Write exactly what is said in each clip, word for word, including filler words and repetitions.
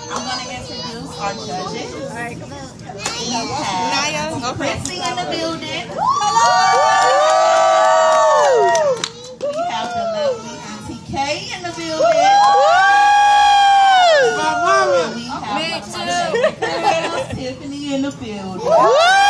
I'm going to introduce our judges. All right, come on. We have Chrissy in the building. Hello! We have the lovely Auntie Kay in the building. My mama. We have Me my too. Tiffany in the building. We're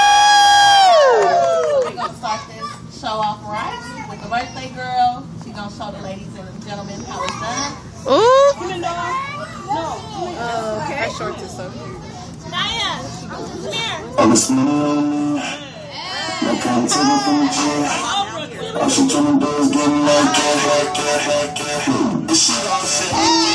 going to start this show off right with the birthday girl. She's going to show the ladies and gentlemen how it's done. Ooh. No. Uh, okay. That short is so cute. Naya, come here. I'm a smile. I can't take it from the jail. All she tryna do is get me like get her, get her, get her. This shit all fit.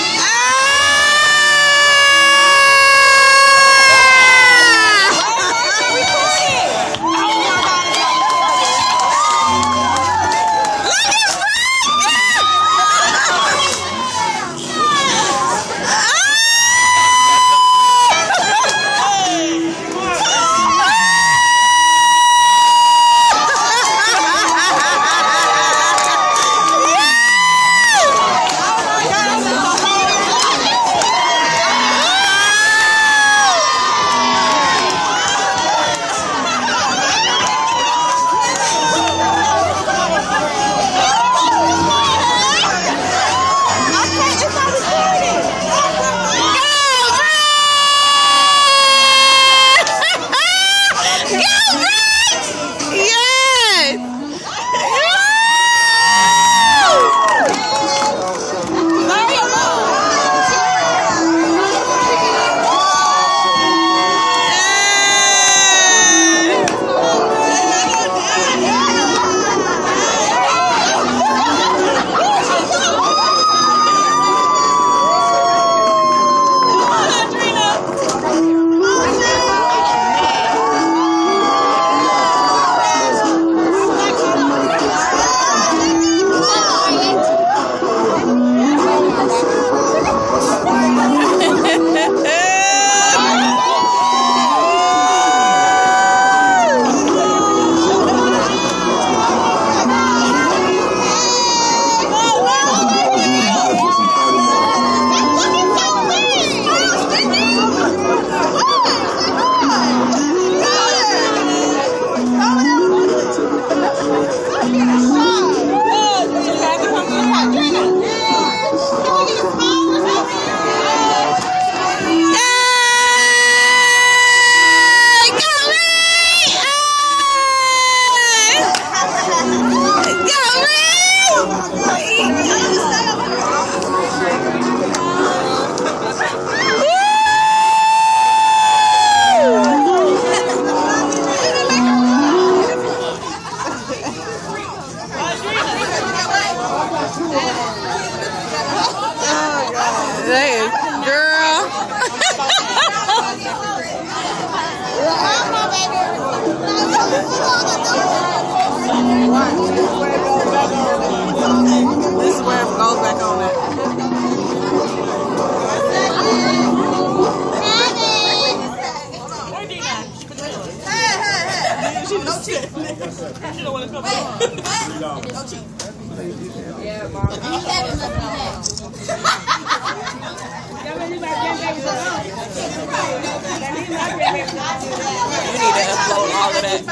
This is where it goes back on it. She don't want to come back. Yeah, Mom. You need to upload all of that.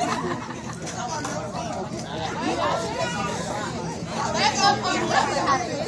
Let me see, let me see.